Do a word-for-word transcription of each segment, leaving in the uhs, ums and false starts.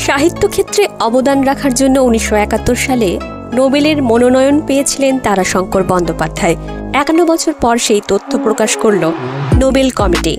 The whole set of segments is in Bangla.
সাহিত্য ক্ষেত্রে অবদান রাখার জন্য উনিশশো একাত্তর সালে নোবেলের মনোনয়ন পেয়েছিলেন তারাশঙ্কর বন্দ্যোপাধ্যায়। একান্ন বছর পর সেই তথ্য প্রকাশ করল নোবেল কমিটি।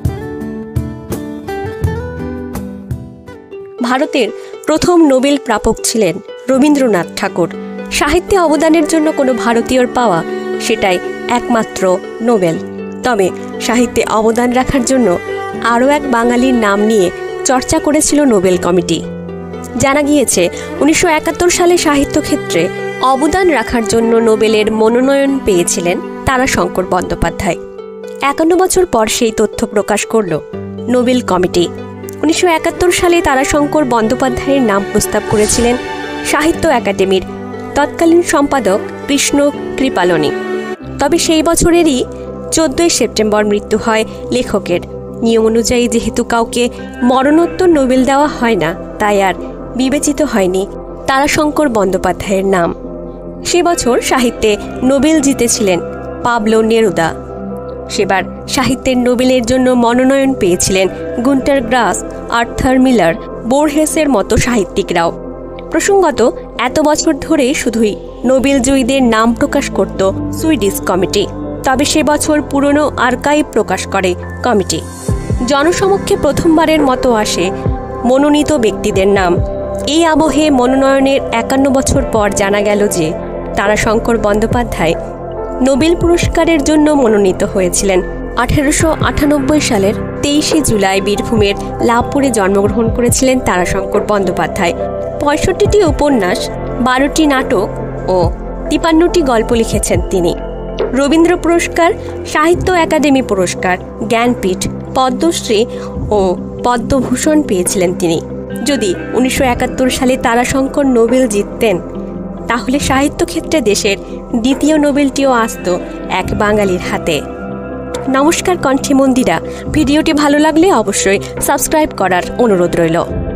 ভারতের প্রথম নোবেল প্রাপক ছিলেন রবীন্দ্রনাথ ঠাকুর। সাহিত্যে অবদানের জন্য কোনো ভারতীয়র পাওয়া সেটাই একমাত্র নোবেল। তবে সাহিত্যে অবদান রাখার জন্য আরও এক বাঙালির নাম নিয়ে চর্চা করেছিল নোবেল কমিটি। জানা গিয়েছে উনিশশো একাত্তর সালে সাহিত্য ক্ষেত্রে অবদান রাখার জন্য নোবেলের মনোনয়ন পেয়েছিলেন তারাশঙ্কর বন্দ্যোপাধ্যায়। একান্ন বছর পর সেই তথ্য প্রকাশ করল নোবেল কমিটি। উনিশশো একাত্তর সালে তারাশঙ্কর বন্দ্যোপাধ্যায়ের নাম প্রস্তাব করেছিলেন সাহিত্য একাডেমির তৎকালীন সম্পাদক কৃষ্ণ কৃপালনী। তবে সেই বছরেরই চোদ্দই সেপ্টেম্বর মৃত্যু হয় লেখকের। নিয়ম অনুযায়ী যেহেতু কাউকে মরণোত্তর নোবেল দেওয়া হয় না, তাই আর বিবেচিত হয়নি তারাশঙ্কর বন্দ্যোপাধ্যায়ের নাম। সে বছর সাহিত্যে নোবেল জিতেছিলেন পাবলো নেরুদা। সেবার সাহিত্যের নোবেলের জন্য মনোনয়ন পেয়েছিলেন গুন্টার গ্রাস, আর্থার মিলার, বোরহেসের মতো সাহিত্যিকরাও। প্রসঙ্গত, এত বছর ধরে শুধুই নোবেল জয়ীদের নাম প্রকাশ করত সুইডিশ কমিটি। তবে সে বছর পুরনো আর্কাইভ প্রকাশ করে কমিটি। জনসমক্ষে প্রথমবারের মতো আসে মনোনীত ব্যক্তিদের নাম। এই আবহে মনোনয়নের একান্ন বছর পর জানা গেল যে তারাশঙ্কর বন্দ্যোপাধ্যায় নোবেল পুরস্কারের জন্য মনোনীত হয়েছিলেন। আঠেরোশো আটানব্বই সালের তেইশে জুলাই বীরভূমের লাভপুরে জন্মগ্রহণ করেছিলেন তারাশঙ্কর বন্দ্যোপাধ্যায়। পঁয়ষট্টিটি উপন্যাস, বারোটি নাটক ও তিপান্নটি গল্প লিখেছেন তিনি। রবীন্দ্র পুরস্কার, সাহিত্য একাডেমি পুরস্কার, জ্ঞানপীঠ, পদ্মশ্রী ও পদ্মভূষণ পেয়েছিলেন তিনি। যদি উনিশশো একাত্তর সালে তারাশঙ্কর নোবেল জিততেন, তাহলে সাহিত্য ক্ষেত্রে দেশের দ্বিতীয় নোবেলটিও আসত এক বাঙালির হাতে। নমস্কার কণ্ঠী মন্দিরা। ভিডিওটি ভালো লাগলে অবশ্যই সাবস্ক্রাইব করার অনুরোধ রইল।